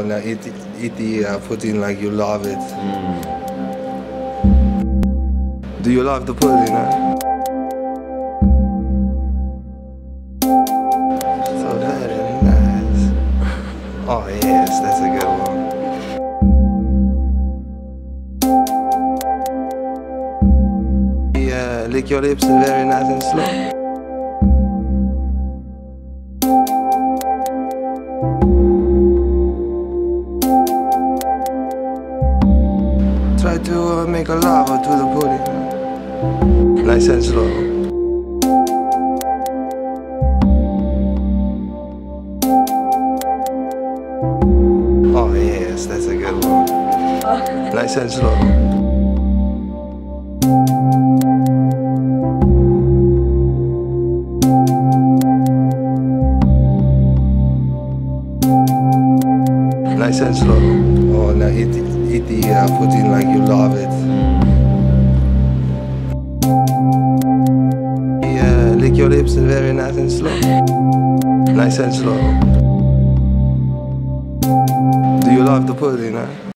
now eat the pudding like you love it. Do you love the pudding? So very nice. Oh yes, that's a good one. Lick your lips and very nice and slow. Try to make a lava to the pudding. Nice and slow. Oh yes, that's a good one. Nice and slow. Nice and slow. Oh, now eat the pudding like you love it. Lick your lips and very nice and slow. Nice and slow. Do you love the pudding?